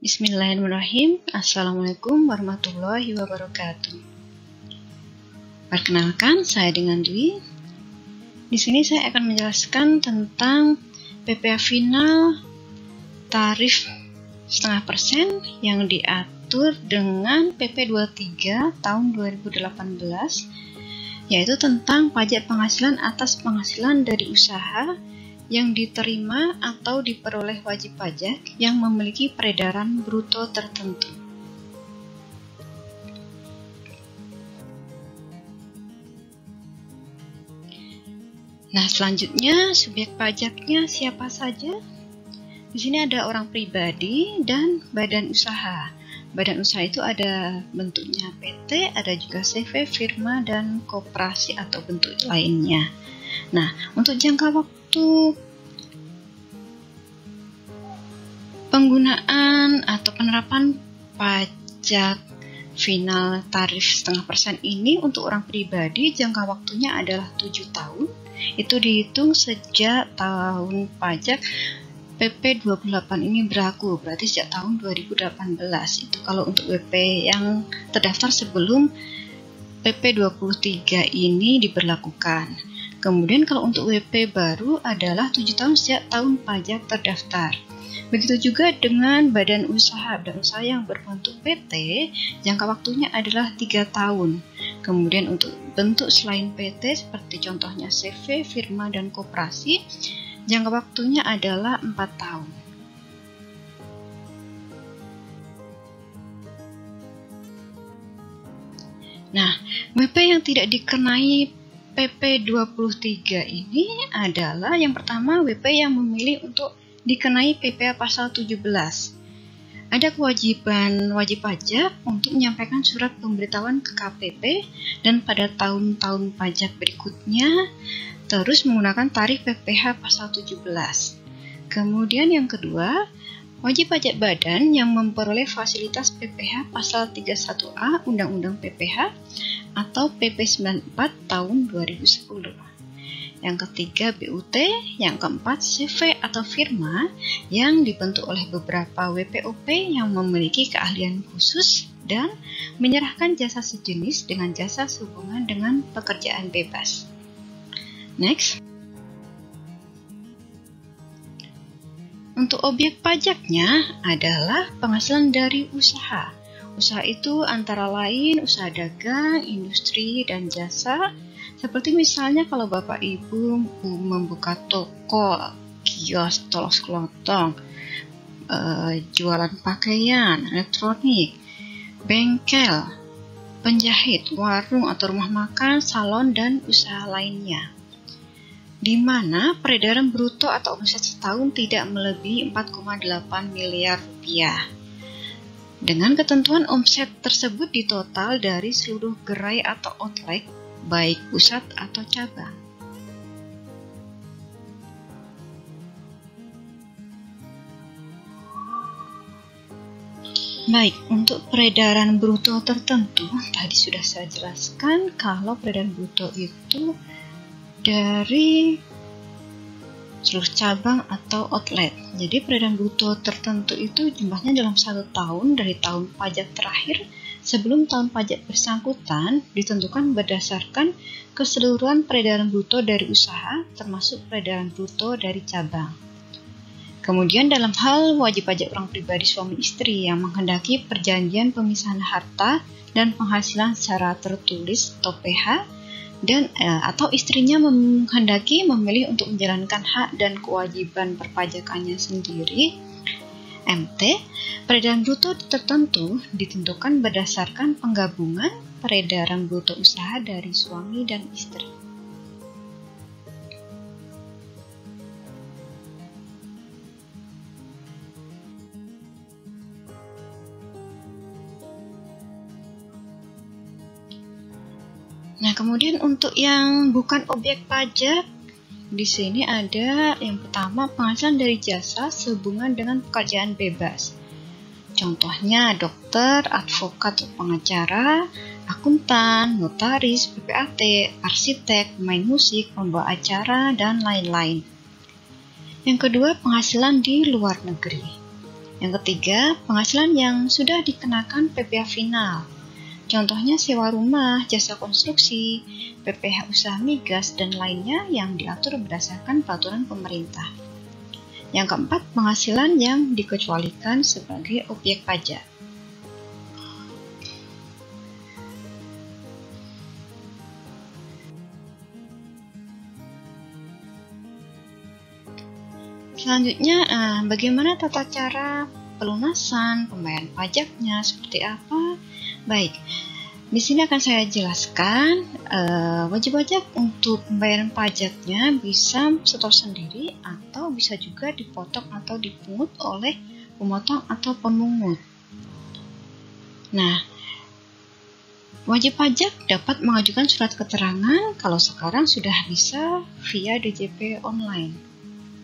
Bismillahirrahmanirrahim. Assalamualaikum warahmatullahi wabarakatuh. Perkenalkan, saya dengan Dwi. Di sini saya akan menjelaskan tentang PPh final tarif 0,5% yang diatur dengan PP 23 tahun 2018, yaitu tentang pajak penghasilan atas penghasilan dari usaha yang diterima atau diperoleh wajib pajak yang memiliki peredaran bruto tertentu. Nah, selanjutnya subjek pajaknya siapa saja? Di sini ada orang pribadi dan badan usaha. Badan usaha itu ada bentuknya PT, ada juga CV, firma, dan koperasi atau bentuk lainnya. Nah, untuk jangka waktu penggunaan atau penerapan pajak final tarif 0,5% ini untuk orang pribadi jangka waktunya adalah 7 tahun. Itu dihitung sejak tahun pajak PP 28 ini berlaku, berarti sejak tahun 2018. Itu kalau untuk WP yang terdaftar sebelum PP 23 ini diberlakukan. Kemudian kalau untuk WP baru adalah 7 tahun sejak tahun pajak terdaftar. Begitu juga dengan badan usaha. Badan usaha yang berbentuk PT, jangka waktunya adalah 3 tahun. Kemudian untuk bentuk selain PT seperti contohnya CV, firma, dan koperasi, jangka waktunya adalah 4 tahun. Nah, WP yang tidak dikenai PP 23 ini adalah yang pertama WP yang memilih untuk dikenai PPh pasal 17. Ada kewajiban wajib pajak untuk menyampaikan surat pemberitahuan ke KPP dan pada tahun-tahun pajak berikutnya terus menggunakan tarif PPh pasal 17. Kemudian yang kedua, wajib pajak badan yang memperoleh fasilitas PPh pasal 31A Undang-Undang PPh atau PP 94 tahun 2010. Yang ketiga BUT, yang keempat CV atau firma yang dibentuk oleh beberapa WPOP yang memiliki keahlian khusus dan menyerahkan jasa sejenis dengan jasa sehubungan dengan pekerjaan bebas. Next. Untuk objek pajaknya adalah penghasilan dari usaha. Usaha itu antara lain usaha dagang, industri, dan jasa. Seperti misalnya kalau Bapak Ibu membuka toko, kios, tolos kelontong, jualan pakaian, elektronik, bengkel, penjahit, warung atau rumah makan, salon, dan usaha lainnya. Di mana peredaran bruto atau omset setahun tidak melebihi 4,8 miliar rupiah. Dengan ketentuan omset tersebut ditotal dari seluruh gerai atau outlet, baik pusat atau cabang. Baik, untuk peredaran bruto tertentu, tadi sudah saya jelaskan kalau peredaran bruto itu dari seluruh cabang atau outlet. Jadi peredaran bruto tertentu itu jumlahnya dalam 1 tahun dari tahun pajak terakhir sebelum tahun pajak bersangkutan ditentukan berdasarkan keseluruhan peredaran bruto dari usaha termasuk peredaran bruto dari cabang. Kemudian dalam hal wajib pajak orang pribadi suami istri yang menghendaki perjanjian pemisahan harta dan penghasilan secara tertulis atau PH dan atau istrinya menghendaki memilih untuk menjalankan hak dan kewajiban perpajakannya sendiri, MT, peredaran bruto tertentu ditentukan berdasarkan penggabungan peredaran bruto usaha dari suami dan istri. Nah, kemudian untuk yang bukan objek pajak, di sini ada yang pertama penghasilan dari jasa sehubungan dengan pekerjaan bebas. Contohnya dokter, advokat, pengacara, akuntan, notaris, PPAT, arsitek, pemain musik, pembawa acara, dan lain-lain. Yang kedua, penghasilan di luar negeri. Yang ketiga, penghasilan yang sudah dikenakan PPh final. Contohnya sewa rumah, jasa konstruksi, PPh usaha migas, dan lainnya yang diatur berdasarkan peraturan pemerintah. Yang keempat, penghasilan yang dikecualikan sebagai objek pajak. Selanjutnya, bagaimana tata cara pelunasan, pembayaran pajaknya, seperti apa? Baik, di sini akan saya jelaskan wajib pajak untuk pembayaran pajaknya bisa setor sendiri atau bisa juga dipotong atau dipungut oleh pemotong atau pemungut. Nah, wajib pajak dapat mengajukan surat keterangan kalau sekarang sudah bisa via DJP online.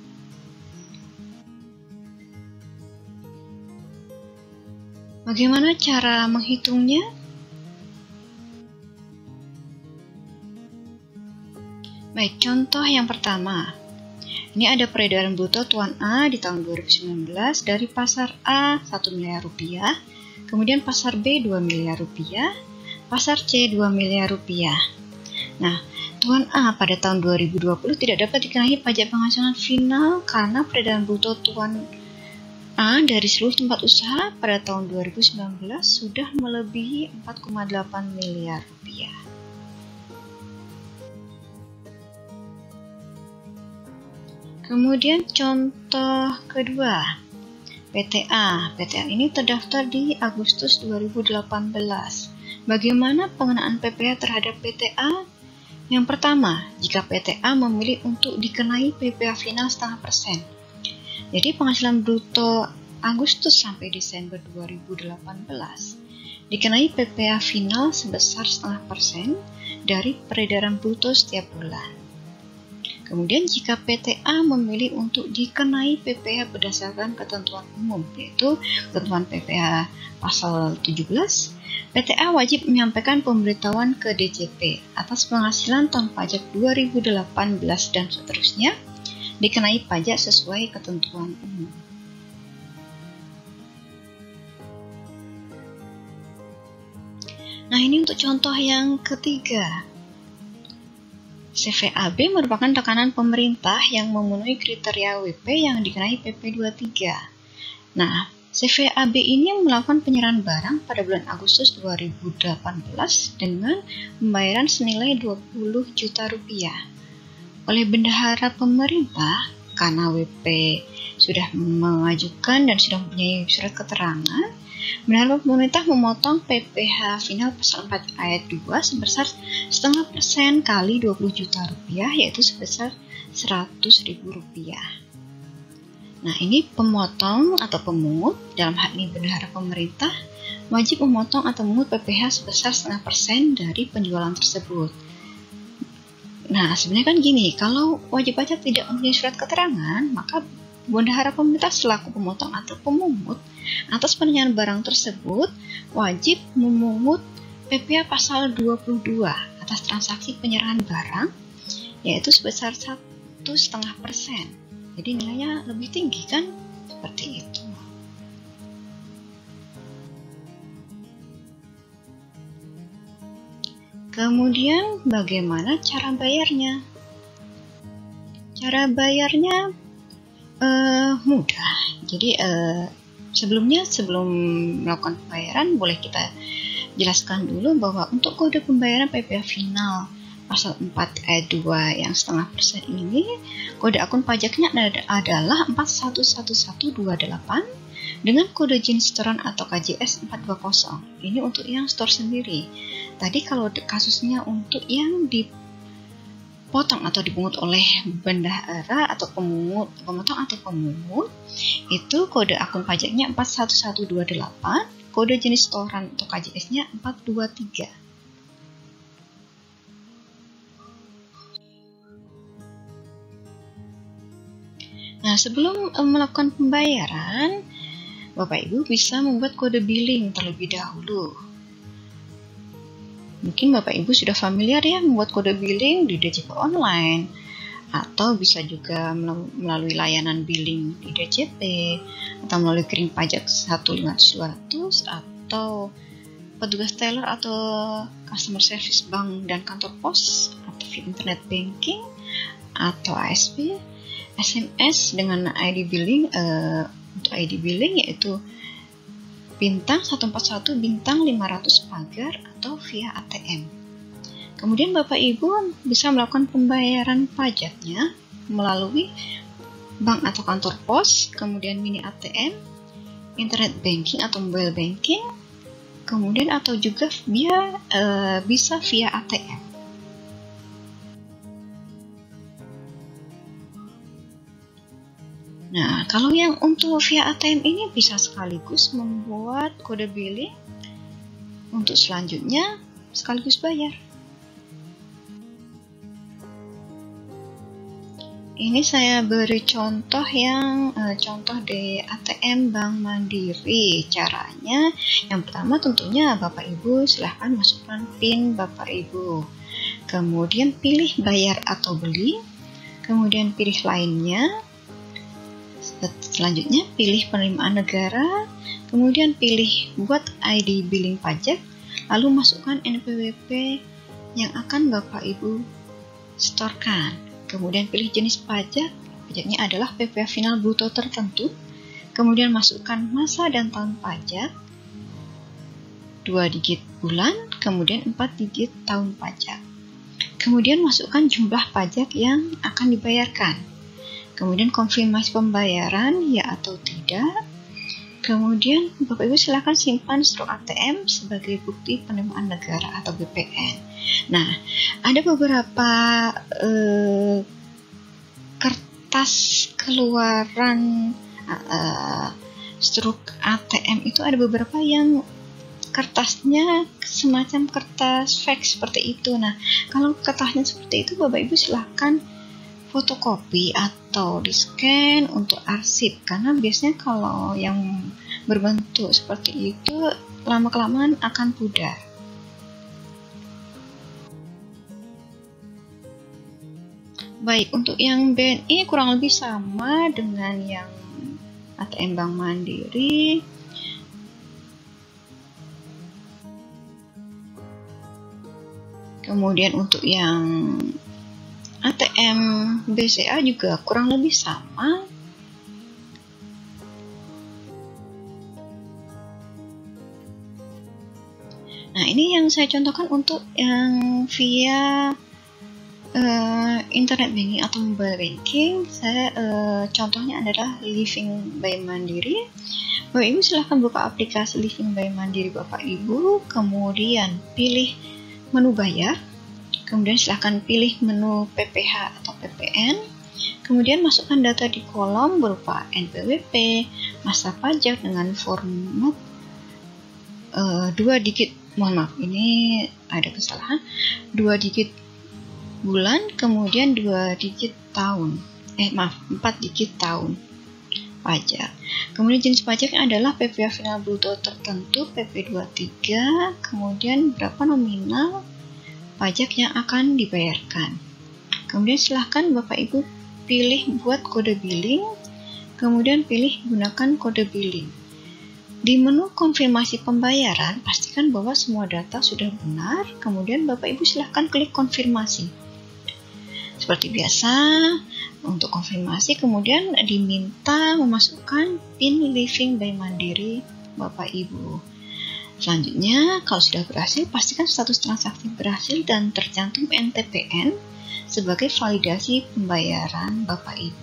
Bagaimana cara menghitungnya? Baik, contoh yang pertama. Ini ada peredaran bruto Tuan A di tahun 2019 dari pasar A 1 miliar rupiah, kemudian pasar B 2 miliar rupiah, pasar C 2 miliar rupiah. Nah, Tuan A pada tahun 2020 tidak dapat dikenai pajak penghasilan final karena peredaran bruto Tuan A dari seluruh tempat usaha pada tahun 2019 sudah melebihi 4,8 miliar rupiah. Kemudian contoh kedua, PTA. PTA ini terdaftar di Agustus 2018. Bagaimana pengenaan PPh terhadap PTA? Yang pertama, jika PTA memilih untuk dikenai PPh final 0,5%. Jadi penghasilan bruto Agustus sampai Desember 2018 dikenai PPh final sebesar 0,5% dari peredaran bruto setiap bulan. Kemudian jika PTA memilih untuk dikenai PPh berdasarkan ketentuan umum, yaitu ketentuan PPh pasal 17, PTA wajib menyampaikan pemberitahuan ke DJP atas penghasilan tahun pajak 2018 dan seterusnya dikenai pajak sesuai ketentuan umum. Nah, ini untuk contoh yang ketiga. CVAB merupakan rekanan pemerintah yang memenuhi kriteria WP yang dikenai PP 23. Nah, CVAB ini melakukan penyerahan barang pada bulan Agustus 2018 dengan pembayaran senilai 20 juta rupiah. Oleh bendahara pemerintah, karena WP sudah mengajukan dan sudah mempunyai surat keterangan, bendahara pemerintah memotong PPh final pasal 4 ayat 2 sebesar 0,5% kali 20 juta rupiah, yaitu sebesar 100.000 rupiah. Nah, ini pemotong atau pemungut, dalam hal ini bendahara pemerintah, wajib memotong atau memungut PPh sebesar 0,5% dari penjualan tersebut. Nah, sebenarnya kan gini, kalau wajib pajak tidak mempunyai surat keterangan, maka bendahara pemerintah selaku pemotong atau pemungut atas penyerahan barang tersebut wajib memungut PPh pasal 22 atas transaksi penyerahan barang, yaitu sebesar 1,5%. Jadi nilainya lebih tinggi kan? Seperti itu. Kemudian bagaimana cara bayarnya? Cara bayarnya mudah. Jadi sebelum melakukan pembayaran boleh kita jelaskan dulu bahwa untuk kode pembayaran PPh final pasal 4 ayat 2 yang 0,5% ini, kode akun pajaknya adalah 411128 dengan kode jenis setoran atau KJS 420. Ini untuk yang store sendiri. Tadi kalau kasusnya untuk yang dipotong atau dipungut oleh bendahara atau pemotong atau pemungut, itu kode akun pajaknya 41128, kode jenis setoran atau KJS-nya 423. Nah, sebelum melakukan pembayaran, Bapak Ibu bisa membuat kode billing terlebih dahulu. Mungkin Bapak Ibu sudah familiar ya membuat kode billing di DJP online. atau bisa juga melalui layanan billing di DJP, atau melalui kirim pajak 15200, atau petugas teller atau customer service bank dan kantor pos, atau via internet banking, atau ASP, SMS dengan ID billing. Untuk ID billing yaitu bintang 141 bintang 500 pagar atau via ATM. Kemudian Bapak Ibu bisa melakukan pembayaran pajaknya melalui bank atau kantor pos, kemudian mini ATM, internet banking atau mobile banking, kemudian atau juga bisa via ATM. Nah, kalau yang untuk via ATM ini bisa sekaligus membuat kode billing untuk selanjutnya sekaligus bayar. Ini saya beri contoh contoh di ATM Bank Mandiri. Caranya, yang pertama tentunya Bapak Ibu silahkan masukkan PIN Bapak Ibu. Kemudian pilih bayar atau beli. Kemudian pilih lainnya. Selanjutnya pilih penerimaan negara. Kemudian pilih buat ID billing pajak. Lalu masukkan NPWP yang akan Bapak Ibu setorkan. Kemudian pilih jenis pajak, pajaknya adalah PPh final bruto tertentu. Kemudian masukkan masa dan tahun pajak, 2 digit bulan, kemudian 4 digit tahun pajak. Kemudian masukkan jumlah pajak yang akan dibayarkan. Kemudian konfirmasi pembayaran, ya atau tidak. Kemudian Bapak Ibu silakan simpan struk ATM sebagai bukti penerimaan negara atau BPN. Nah, ada beberapa kertas keluaran struk ATM itu, ada beberapa yang kertasnya semacam kertas fax seperti itu. Nah, kalau kertasnya seperti itu, Bapak Ibu silahkan fotokopi atau di-scan untuk arsip, karena biasanya kalau yang berbentuk seperti itu lama-kelamaan akan pudar. Baik, untuk yang BNI kurang lebih sama dengan yang ATM Bank Mandiri. Kemudian untuk yang ATM BCA juga kurang lebih sama. Nah, ini yang saya contohkan untuk yang via internet banking atau mobile banking. Saya contohnya adalah Living by Mandiri. Bapak Ibu silahkan buka aplikasi Living by Mandiri Bapak Ibu, kemudian pilih menu bayar. Kemudian silahkan pilih menu PPh atau PPN. Kemudian masukkan data di kolom berupa NPWP, masa pajak dengan format 2 digit. Mohon maaf, ini ada kesalahan. 2 digit bulan, kemudian 2 digit tahun. 4 digit tahun pajak. Kemudian jenis pajaknya adalah PPh final bruto tertentu, PP23. Kemudian berapa nominal pajak yang akan dibayarkan. Kemudian silahkan Bapak Ibu pilih buat kode billing, kemudian pilih gunakan kode billing. Di menu konfirmasi pembayaran, pastikan bahwa semua data sudah benar, kemudian Bapak Ibu silahkan klik konfirmasi. Seperti biasa, untuk konfirmasi kemudian diminta memasukkan PIN Living by Mandiri Bapak Ibu. Selanjutnya, kalau sudah berhasil, pastikan status transaksi berhasil dan tercantum NTPN sebagai validasi pembayaran Bapak Ibu.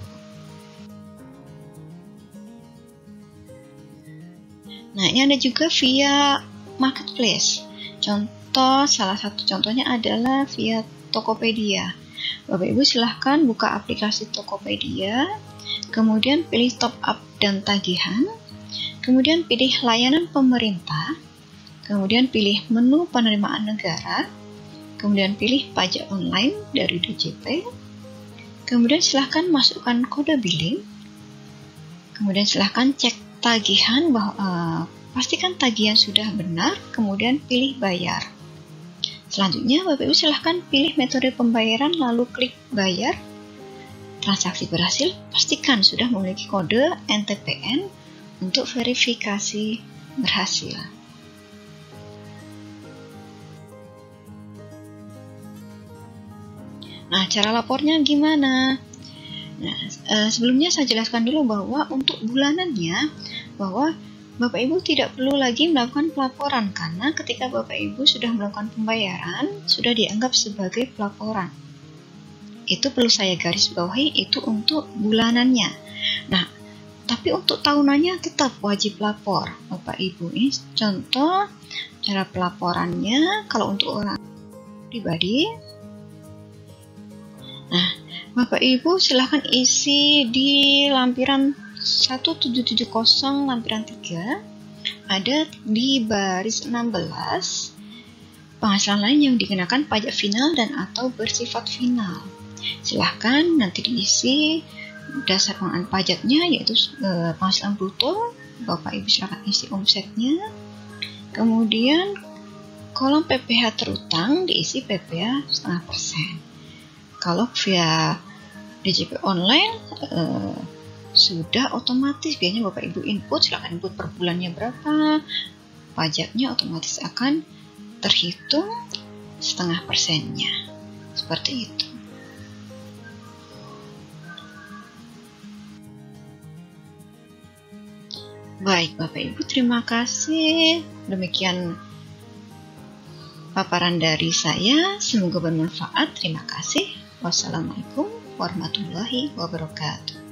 Nah, ini ada juga via marketplace. Salah satu contohnya adalah via Tokopedia. Bapak Ibu silahkan buka aplikasi Tokopedia, kemudian pilih top up dan tagihan, kemudian pilih layanan pemerintah, kemudian pilih menu penerimaan negara, kemudian pilih pajak online dari DJP, kemudian silahkan masukkan kode billing, kemudian silahkan cek tagihan, pastikan tagihan sudah benar, kemudian pilih bayar. Selanjutnya Bapak Ibu silahkan pilih metode pembayaran lalu klik bayar, transaksi berhasil, pastikan sudah memiliki kode NTPN untuk verifikasi berhasil. Nah, cara lapornya gimana? Nah, sebelumnya saya jelaskan dulu bahwa untuk bulanannya, bahwa Bapak Ibu tidak perlu lagi melakukan pelaporan karena ketika Bapak Ibu sudah melakukan pembayaran, sudah dianggap sebagai pelaporan. Itu perlu saya garis bawahi, itu untuk bulanannya. Nah, tapi untuk tahunannya tetap wajib lapor, Bapak Ibu. Ini contoh cara pelaporannya kalau untuk orang pribadi. Nah, Bapak Ibu silahkan isi di lampiran 1770 lampiran 3, ada di baris 16, penghasilan lain yang dikenakan pajak final dan atau bersifat final. Silahkan nanti diisi dasar pengenaan pajaknya, yaitu penghasilan bruto. Bapak Ibu silahkan isi omsetnya. Kemudian kolom PPh terutang diisi PPh 0,5%. Kalau via DJP online sudah otomatis, biasanya Bapak Ibu input, silahkan input per bulannya berapa, pajaknya otomatis akan terhitung 0,5%-nya. Seperti itu. Baik Bapak Ibu, terima kasih. Demikian paparan dari saya, semoga bermanfaat. Terima kasih. Wassalamualaikum warahmatullahi wabarakatuh.